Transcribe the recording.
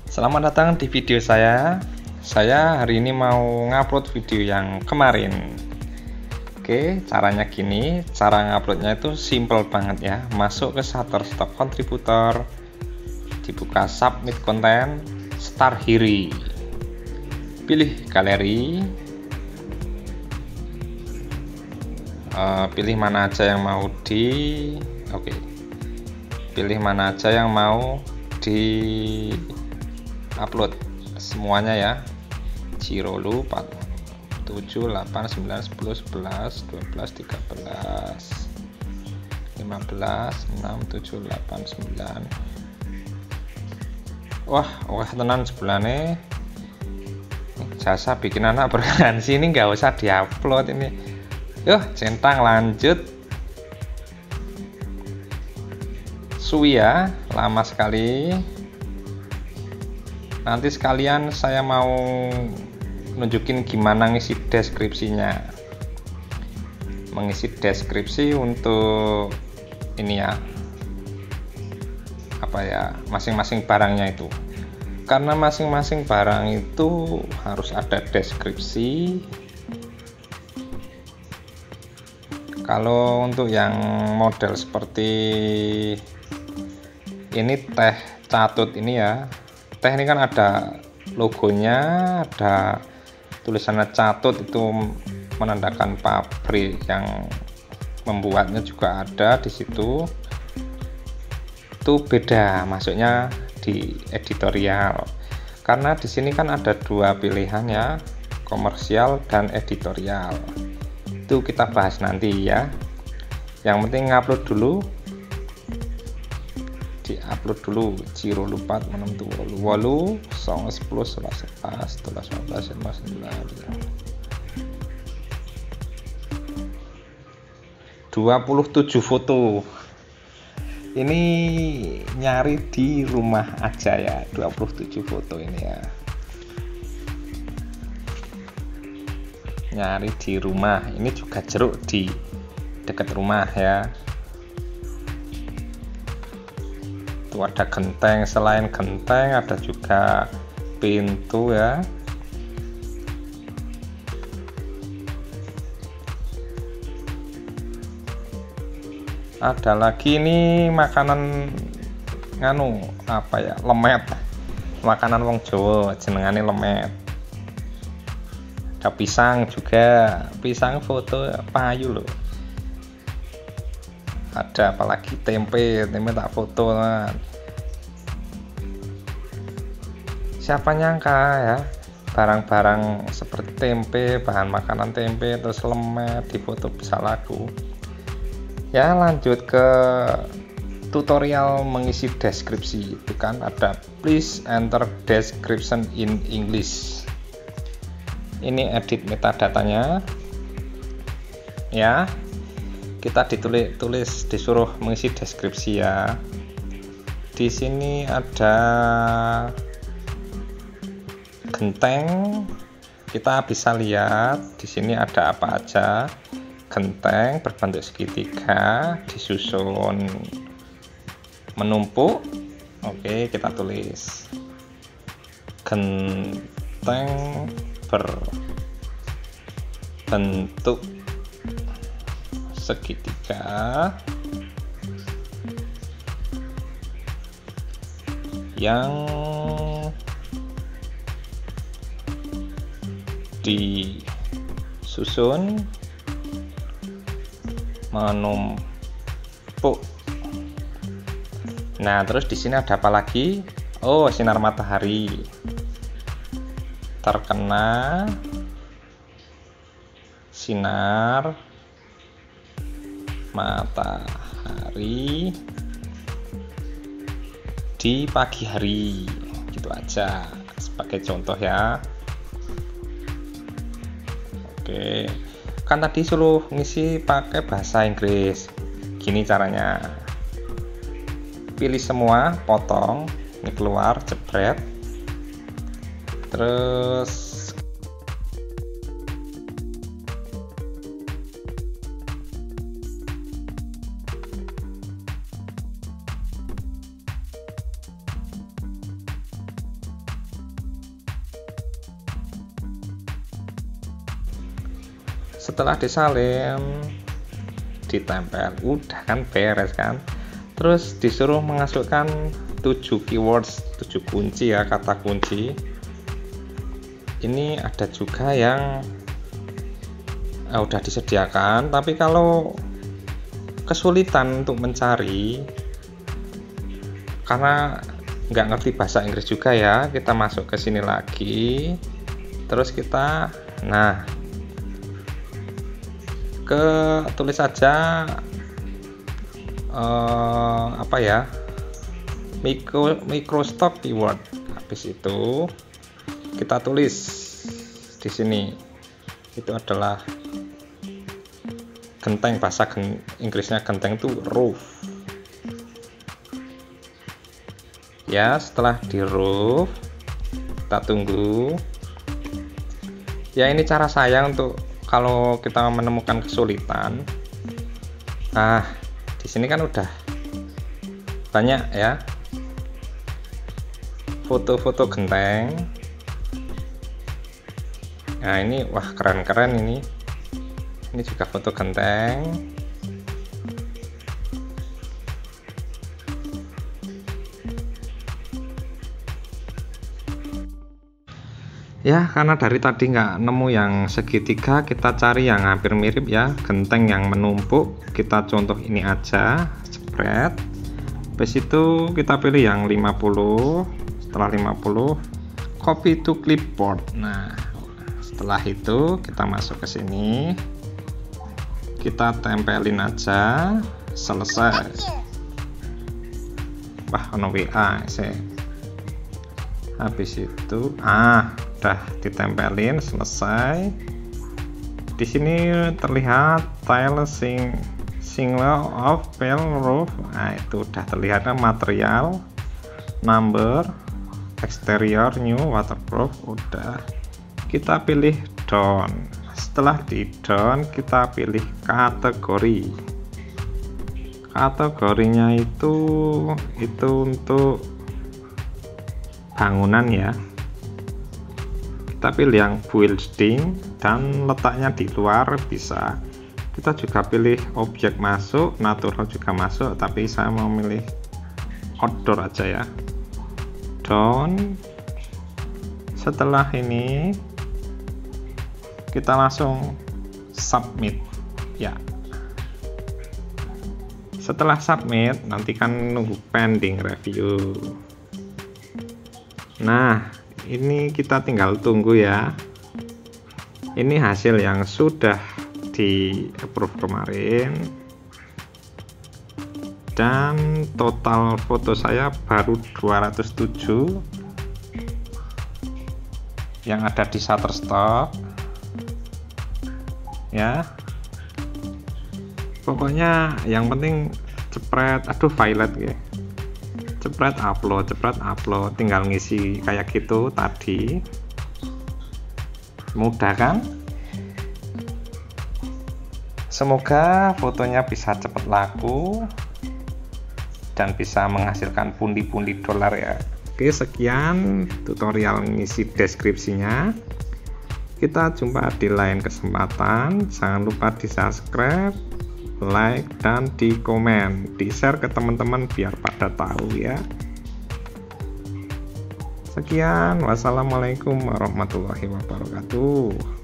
Selamat datang di video saya. Saya hari ini mau ngupload video yang kemarin. Oke, caranya gini. Cara nguploadnya itu simple banget ya. Masuk ke Shutterstock Contributor, dibuka Submit Content, Start Here. Pilih galeri. Pilih mana aja yang mau pilih mana aja yang mau di upload semuanya ya. Cirolu 4 7 8 9 10 11 12 13 15 6 7 8 9. Wah tenan sebelahnya. Jasa bikin anak bergaransi ini nggak usah diupload ini. Yuk centang lanjut. Suwi ya, lama sekali. Nanti sekalian saya mau nunjukin gimana ngisi deskripsinya. Mengisi deskripsi untuk ini ya, masing-masing barangnya itu. Karena masing-masing barang itu harus ada deskripsi. Kalau untuk yang model seperti ini teh catut ini ya, teh ini kan ada logonya, ada tulisannya catut, itu menandakan pabrik yang membuatnya juga ada di situ. Itu beda masuknya di editorial, karena di sini kan ada dua pilihan ya, komersial dan editorial. Itu kita bahas nanti ya. Yang penting ngupload dulu, diupload dulu. Cirolu 4 6 8 10 11 11 12 14 15 27 foto. Ini nyari di rumah aja ya, 27 foto ini ya. Nyari di rumah, ini juga jeruk di dekat rumah ya. Itu ada genteng, selain genteng ada juga pintu ya. Ada lagi ini makanan lemet, makanan wong Jawa jenengane lemet. Ada pisang juga, pisang foto payu loh. Ada apalagi tempe tak foto kan. Siapa nyangka ya, barang-barang seperti tempe, bahan makanan tempe terus lemet di foto bisa laku ya. Lanjut ke tutorial mengisi deskripsi. Itu kan ada please enter description in English. Ini edit metadatanya ya. Kita disuruh mengisi deskripsi ya. Di sini ada genteng, kita bisa lihat di sini ada apa aja. Genteng berbentuk segitiga, disusun menumpuk. Oke, kita tulis genteng berbentuk segitiga yang disusun menumpuk. Nah, terus di sini ada apa lagi? Oh, sinar matahari. Terkena sinar matahari di pagi hari. Gitu aja sebagai contoh ya. Oke, kan tadi suruh ngisi pakai bahasa Inggris. Gini caranya. Pilih semua, potong, ini keluar, jepret. Terus Setelah disalin, ditempel, udah kan beres kan. Terus disuruh mengasukkan 7 keywords, 7 kunci ya, kata kunci. Ini ada juga yang udah disediakan, tapi kalau kesulitan untuk mencari karena nggak ngerti bahasa Inggris juga ya, kita masuk ke sini lagi, terus kita tulis saja apa ya, microstock keyword. Habis itu kita tulis di sini, itu adalah genteng, bahasa Inggrisnya genteng itu roof ya. Setelah di roof, kita tunggu ya. Ini cara saya untuk kalau kita menemukan kesulitan. Di sini kan udah banyak ya foto-foto genteng. Nah ini wah keren-keren ini juga foto genteng. Ya karena dari tadi nggak nemu yang segitiga, kita cari yang hampir mirip ya, genteng yang menumpuk. Kita contoh ini aja, spread. Habis itu kita pilih yang 50. Setelah 50, copy to clipboard. Nah setelah itu kita masuk ke sini, kita tempelin aja, selesai. Wah ono WA sih. Habis itu udah ditempelin, selesai. Di sini terlihat tile single of pale roof. Itu udah terlihat material, number, exterior, new, waterproof. Udah, kita pilih down. Setelah di down, kita pilih kategori. Kategorinya itu untuk bangunan ya. Kita pilih yang building dan letaknya di luar bisa. Kita juga pilih objek masuk, natural juga masuk, tapi saya mau milih outdoor aja ya. Down. Setelah ini kita langsung submit ya. Setelah submit, nanti kan nunggu pending review. Nah ini kita tinggal tunggu ya. Ini hasil yang sudah di approve kemarin, dan total foto saya baru 207 yang ada di Shutterstock ya. Pokoknya yang penting cepret, violet ya, cepret upload, tinggal ngisi kayak gitu tadi. Mudah kan? Semoga fotonya bisa cepat laku dan bisa menghasilkan pundi-pundi dolar ya. Oke, sekian tutorial ngisi deskripsinya. Kita jumpa di lain kesempatan. Jangan lupa di subscribe, like, dan di komen, di share ke teman-teman biar pada tahu ya. Sekian, wassalamualaikum warahmatullahi wabarakatuh.